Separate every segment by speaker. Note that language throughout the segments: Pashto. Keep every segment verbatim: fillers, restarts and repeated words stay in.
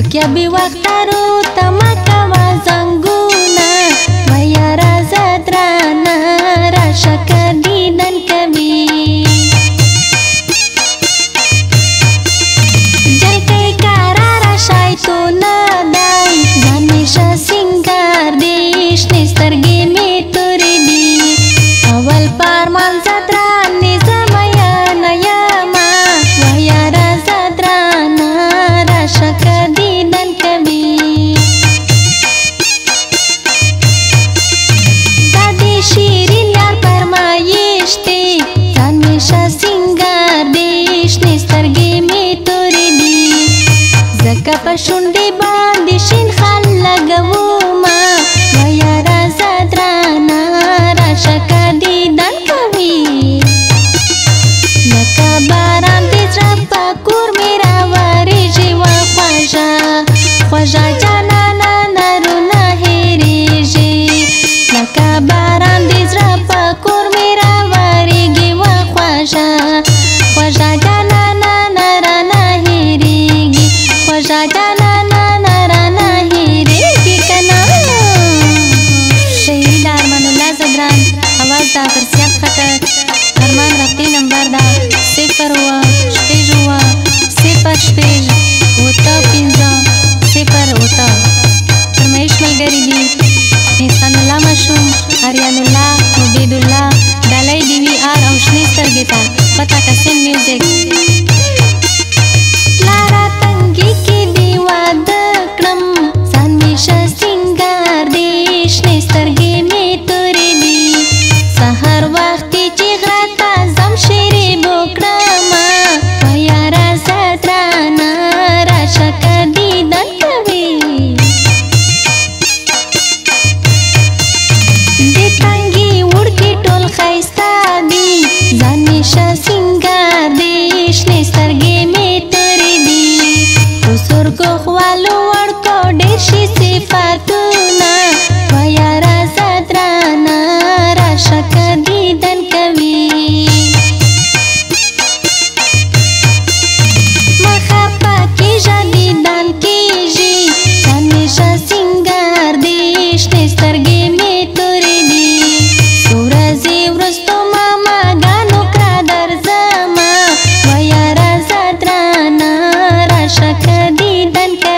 Speaker 1: ورکیا بی وختارو تمکوا زنگونا ویا رازا درانا راشکا دیدن کوي جلکی کارا راشای تو ندای زمیشا سنگار دیش نسترگی می توری دی اول پارمان زدرانی زمیا نیاما ویا رازا درانا راشکا دیدن کوي دادی شیرین یار پرمایشتی زمیشا سنگار دیش نسترگی می توری دی زکا پشونډي باندې شین خال لګوما ویا رازا درانا راشکا دیدن کوي لکه باران دې زړه په کور مې راورېږي وا خوږه خوږه جانانه نرونه هېرېږي لکه باران دې زړه په کور مې راورېږي وا خوږه خوږه جانانه نرونه هېرېږي خوږه جانانه نرونه هېرېږي کنه شهید ارمان الله زدران आवाज دا فرسیات خطر ارمان رفتی نمبر دا صفر هوا شپیج هوا صفر شپیج اوتا پینزا صفر اوتا فرمایش ملګری دی احسان الله مشوم اریان الله عبید الله ډالۍ دی وی آر او شنې سترګې ته پتا کسن میوزیک لارا تنګي کې دی واده کړم ځان مې شه سینګار دی شنې سترګې مې تورې دي سهار وختي چې غره ته ځم شیرې بوکړمه ویا رازا درانه راشکه دیدن کوي د تنګي وړکي ټول ښایسته دي ځان مې شه سینګار دی شنې سترګې مې تورې دي په سترګو خوالو وړکو ډېر شي صفاتونه ویا رازا درانه راشکه دیدن کوي مخه پکېږه دیدن کېږي ځان مې شه سینګار دی شنې سترګې مې تورې دي څو ورځې وروستو ماماګانو کړه درځمه ویا رازا درانه راشکه دیدن کوي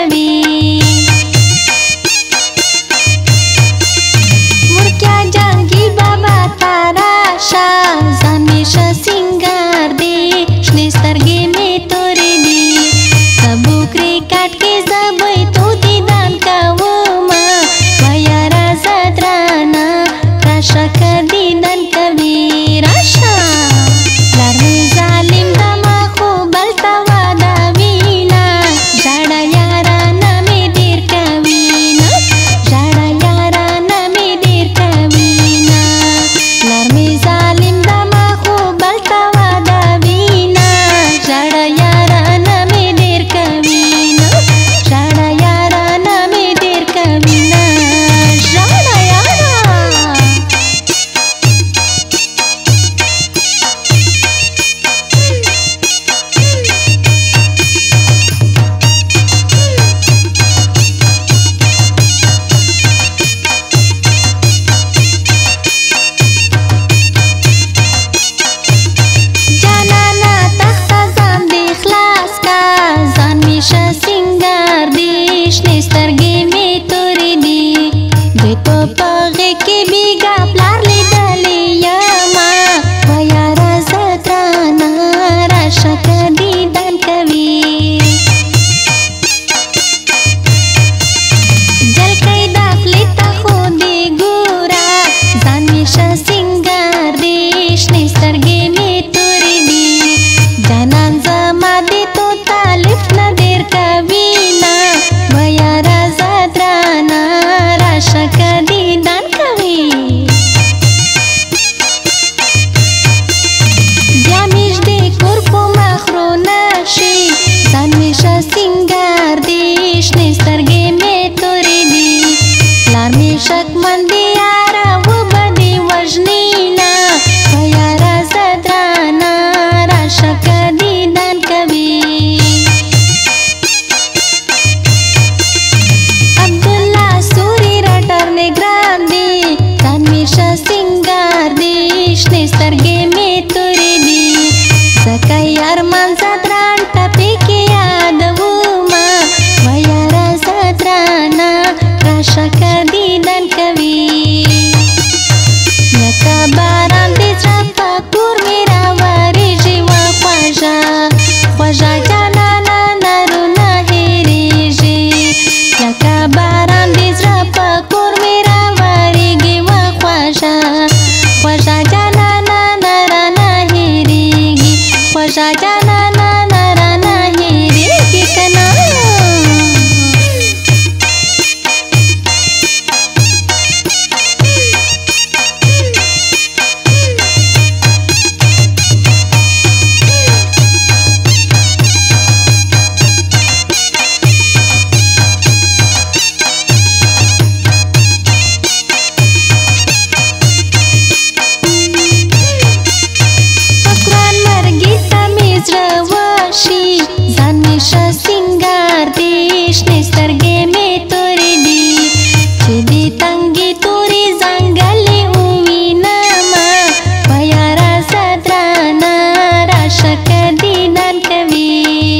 Speaker 1: شنې سترګې مې تورې دي چې دې تنګې تورې ځنګلې ووینمه په یاره زدرانه راشه که دیدن کوي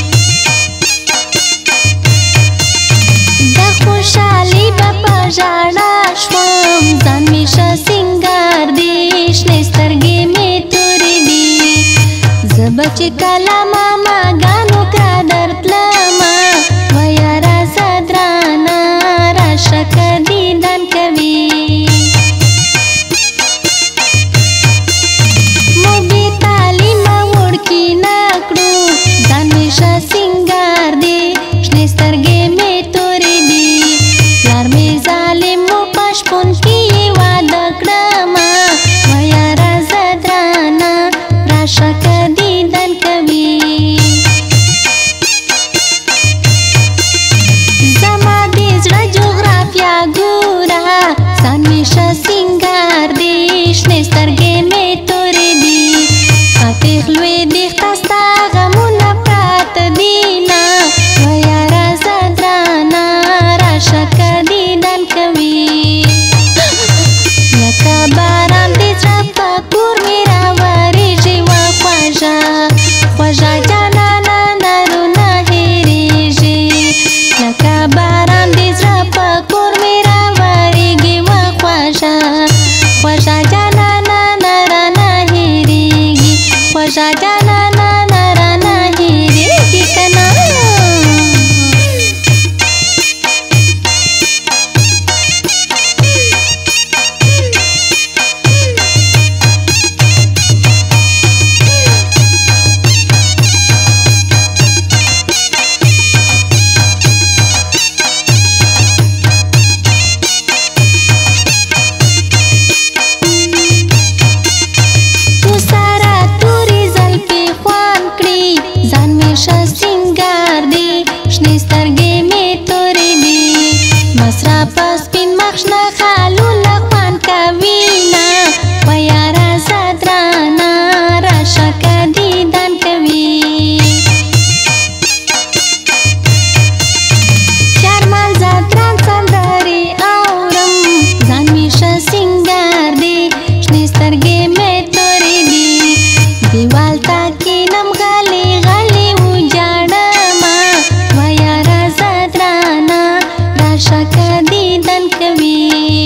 Speaker 1: د خوشحالي به په ژړا شوم ځان مې ښه سینګار دی شنې سترګې مې تورې دي زه به چې کله ماماګانو کره درتلمه و یاره زدرانه راشه که دیدن کوي موږ بې تعلیمه وړکي نه کړو ځان مې ښه سینګار دی شنې سترګې مې تورې دي پلار مې ظالم و په شپون کې یې واده کړمه و یاره زدرانه راشه که دیدن کوي زما د زړه جغرافیا ګوره ځان مې ښه سینګار دی شنې سترګې مې تورې دي فتح لوېدیځ ته ستا غمونه پراته دینه و یاره زدرانه راشه که دیدن کوي لکه باران د زړه په کور مې راورېږي و خوږه خوږه جانانه نرونه هېرېږي لکه باران د زړه په کور مې راورېږي و خوږه خوږه جانانه نرانه هېرېږي خوږه جانانه نرانه هېرېږي که نه شنې سترګې مې تورې دي مصرف په سپین مخ شنه خالونه خوند کوینه و یاره زدرانه راشه که دیدن کوي شرمن زدران سندرې اورم ځان مې ښه سینګار دی شنې سترګې مې تورې دي دیوال ته کښېنم غلې غلې وجاړمه و یاره زدرانه راشه که دیدن کوي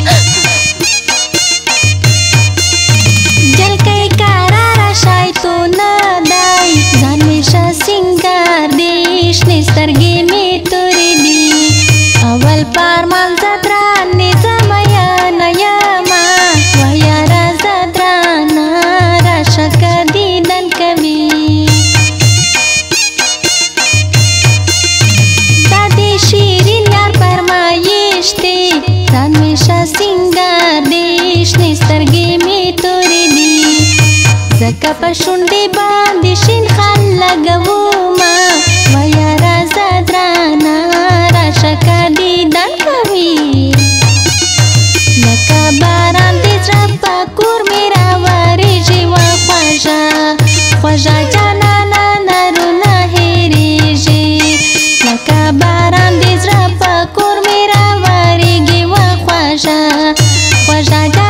Speaker 1: جلکۍ کراره شیطونه دی ځان مې ښه سینګار دی شنې سترګې مې تورې دي اول په ارمان زدرانې زه میینه یمه و یاره زدرانه راشه که دیدن کوي دا د شیرین یار فرمایش دی ځان مې ښه سینګار دی شنې سترګې مې تورې دي ځکه په شونډې باندې شین خال لګومه و یاره زدرانه راشه که دیدن کوي لکه باران د زړه په کور مې راورېږي و خوږه خوږه جانانه نرونه هېرېږي لکه باران د زړه په کور مې راورېږي و خوږه خوږه